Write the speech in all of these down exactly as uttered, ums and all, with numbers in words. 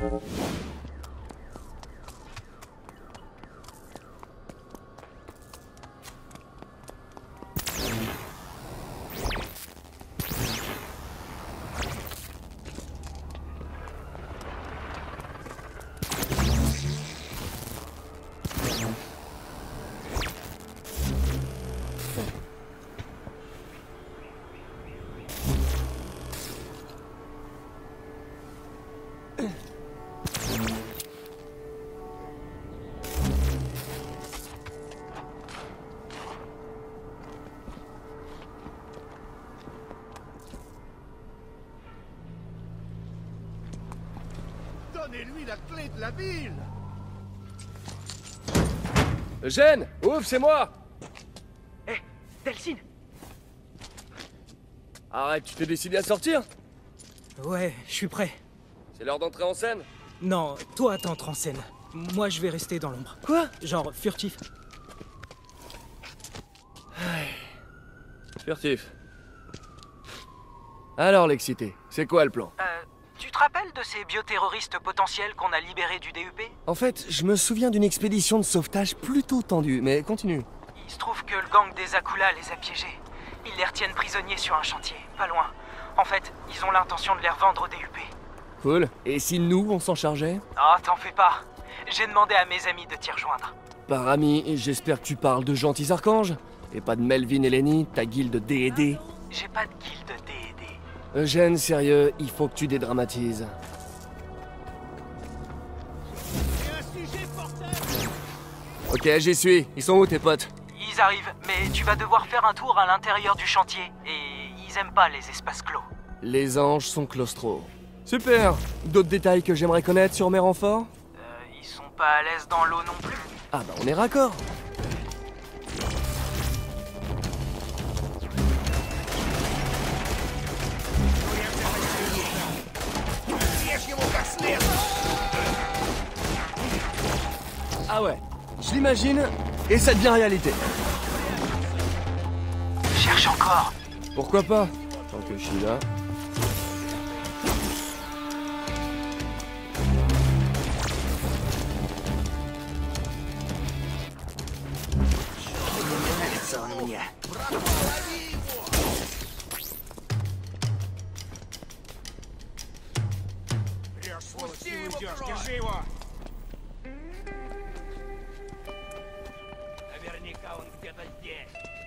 Donnez-lui la clé de la ville. Eugène, ouvre, c'est moi. Hé, hey, Delphine. Arrête, tu t'es décidé à sortir? Ouais, je suis prêt. C'est l'heure d'entrer en scène? Non, toi t'entres en scène. Moi je vais rester dans l'ombre. Quoi? Genre furtif. Furtif. Alors l'excité, c'est quoi le plan? Euh, tu te rappelles de ces bioterroristes potentiels qu'on a libérés du D U P? En fait, je me souviens d'une expédition de sauvetage plutôt tendue, mais continue. Il se trouve que le gang des Akula les a piégés. Ils les retiennent prisonniers sur un chantier, pas loin. En fait, ils ont l'intention de les revendre au D U P. Cool. Et si nous, on s'en chargeait? Oh, t'en fais pas. J'ai demandé à mes amis de t'y rejoindre. Par ami, j'espère que tu parles de gentils archanges, et pas de Melvin et Lenny, ta guilde D et D. J'ai pas de guilde D et D. Eugène, sérieux, il faut que tu dédramatises. Ok, j'y suis. Ils sont où tes potes? Ils arrivent, mais tu vas devoir faire un tour à l'intérieur du chantier. Et ils aiment pas les espaces clos. Les anges sont claustro. Super. D'autres détails que j'aimerais connaître sur mes renforts? Euh, ils sont pas à l'aise dans l'eau non plus. Ah bah on est raccord. Ah ouais, je l'imagine, et ça devient réalité. Cherche encore. Pourquoi pas, tant que je suis là. Держи его! Наверняка он где-то здесь.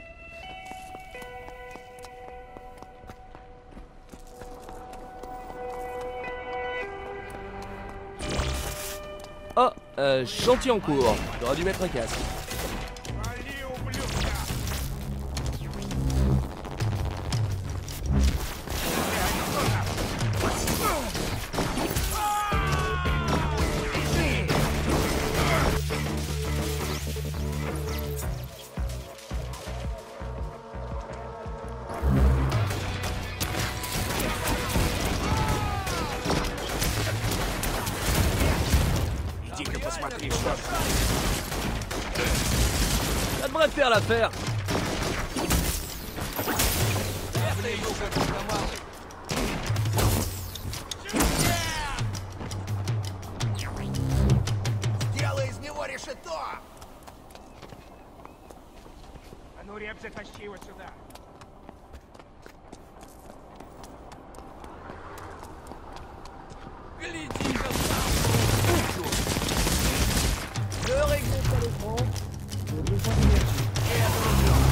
Oh, euh, chantier en cours. J'aurais dû mettre un casque. Вали, ублюдка! Иди-ка посмотри, что... Ça devrait faire l'affaire. Делай из него решето! А ну, Реп, затащи его сюда. Гляди-ка сам! Ne réglez pas l'écran. J'ai besoin d'énergie.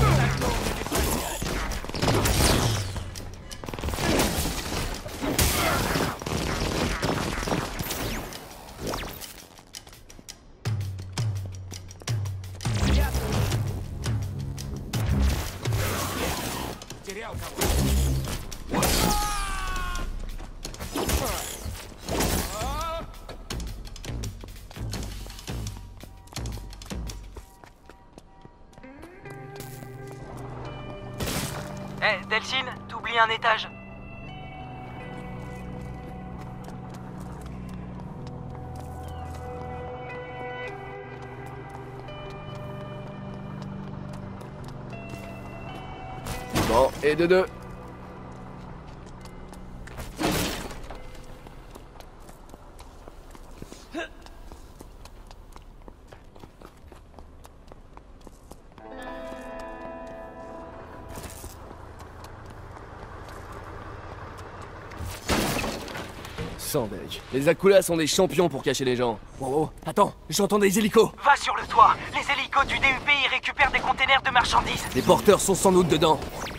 Терял кого? Eh, hey, Delphine, t'oublies un étage. Bon, et de deux. sang, mec. Les Akulas sont des champions pour cacher les gens. Oh, oh, attends, j'entends des hélicos. Va sur le toit. Les hélicos du D U P y récupèrent des containers de marchandises. Les porteurs sont sans doute dedans.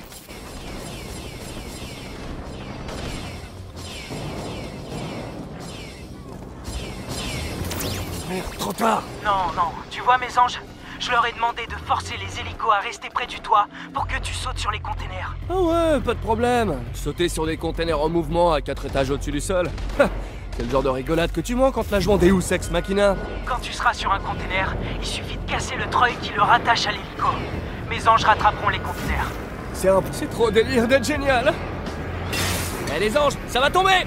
Merde, trop tard. Non, non, tu vois mes anges? Je leur ai demandé de forcer les hélicos à rester près du toit pour que tu sautes sur les containers. Ah ouais, pas de problème. Sauter sur des containers en mouvement à quatre étages au-dessus du sol. C'est le genre de rigolade que tu manques quand la jouant Deus Ex Machina. Quand tu seras sur un container, il suffit de casser le treuil qui le rattache à l'hélico. Mes anges rattraperont les containers. C'est un... C'est trop délire d'être génial. Eh les anges, ça va tomber.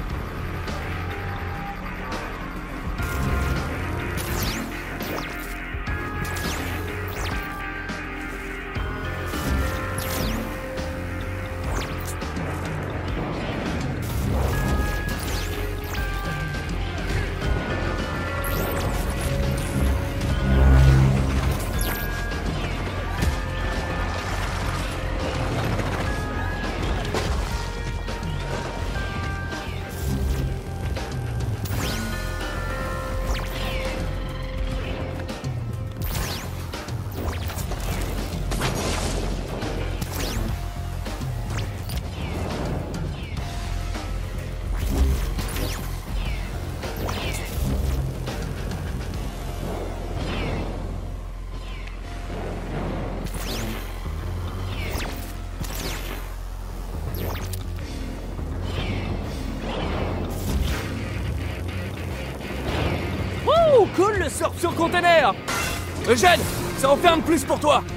Cool le surf sur container. Eugène, ça en ferme plus pour toi.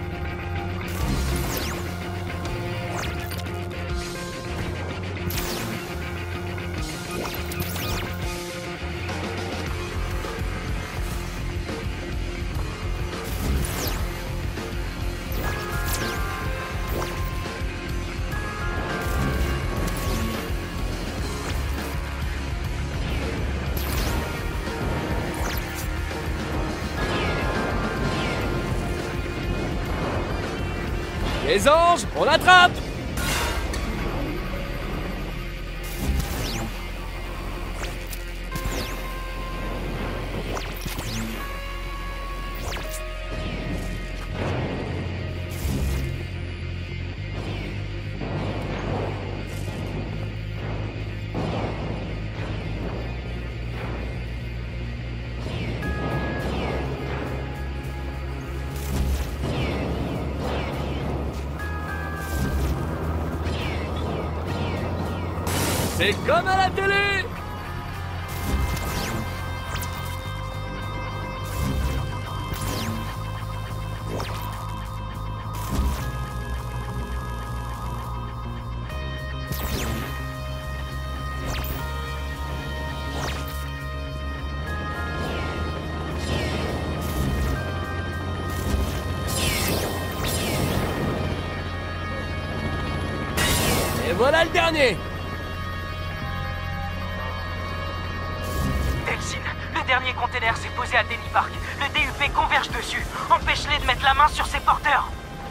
Les anges, on l'attrape! C'est comme à la télé! Et voilà le dernier! Le dernier container s'est posé à Denny Park. Le D U P converge dessus. Empêche-les de mettre la main sur ses porteurs.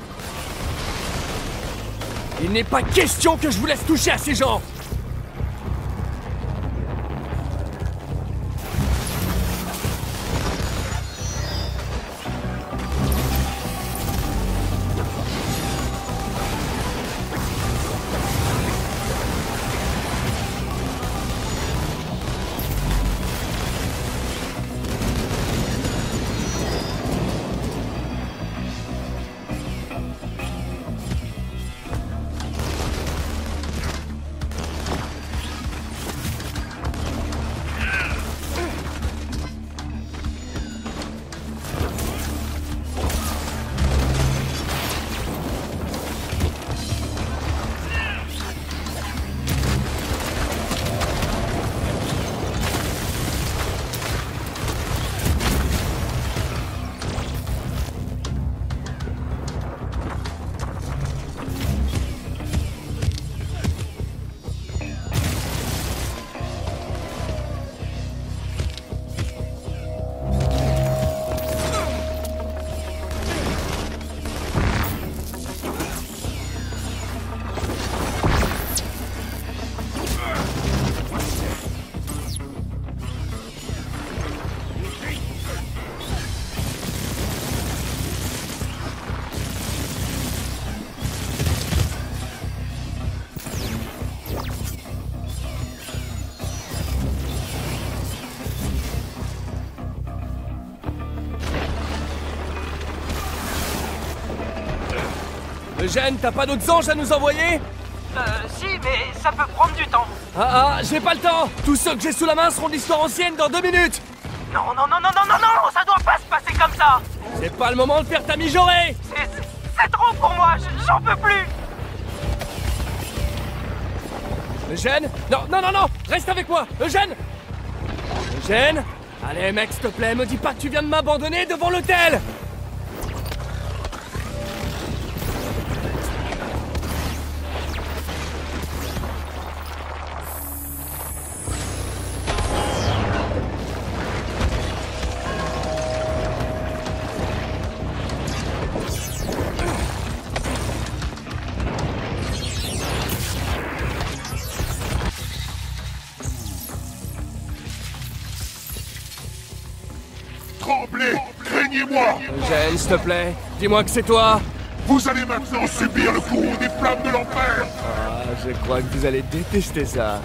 Il n'est pas question que je vous laisse toucher à ces gens! Eugène, t'as pas d'autres anges à nous envoyer? Euh, si, mais ça peut prendre du temps. Ah ah, j'ai pas le temps. Tous ceux que j'ai sous la main seront de l'histoire ancienne dans deux minutes. Non, non, non, non, non, non, non, ça doit pas se passer comme ça. C'est pas le moment de faire ta mijaurée. C'est- C'est c'est trop pour moi, je- j'en peux plus. Eugène? Non, non, non, non. Reste avec moi. Eugène. Eugène? Allez, mec, s'il te plaît, me dis pas que tu viens de m'abandonner devant l'hôtel. Tremblez, craignez-moi. Eugène, s'il te plaît, dis-moi que c'est toi. Vous allez maintenant subir le courroux des flammes de l'enfer. Ah, je crois que vous allez détester ça.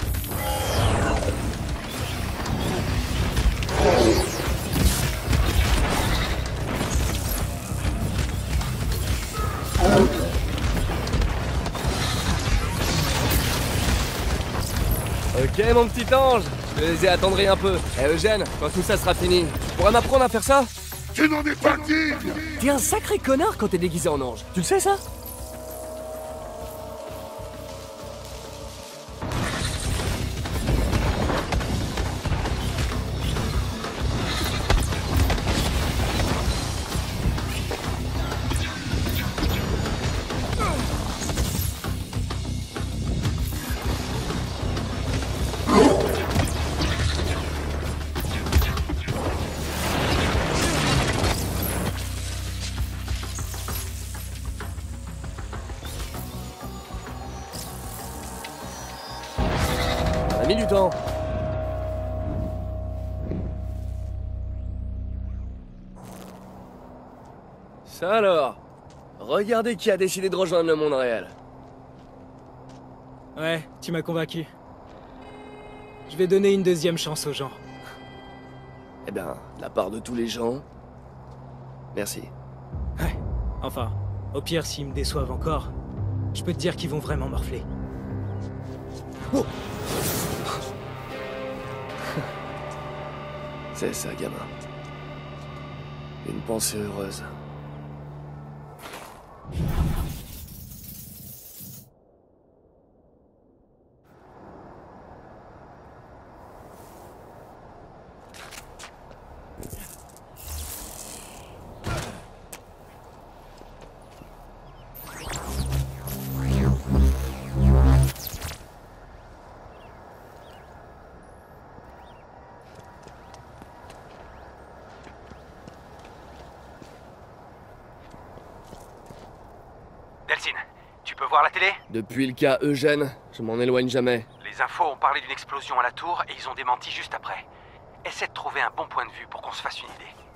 Ok, mon petit ange, je les ai attendris un peu. Eh Eugène, quand tout ça sera fini, tu pourrais m'apprendre à faire ça? Tu n'en es pas digne. T'es un sacré connard quand t'es déguisé en ange. Tu le sais ça? On a mis du temps. Ça alors, regardez qui a décidé de rejoindre le monde réel. Ouais, tu m'as convaincu. Je vais donner une deuxième chance aux gens. Eh bien, de la part de tous les gens, merci. Ouais, enfin, au pire, s'ils me déçoivent encore, je peux te dire qu'ils vont vraiment morfler. C'est ça, gamin. Une pensée heureuse. Delcine, tu peux voir la télé? Depuis le cas Eugène, je m'en éloigne jamais. Les infos ont parlé d'une explosion à la tour et ils ont démenti juste après. Essaie de trouver un bon point de vue pour qu'on se fasse une idée.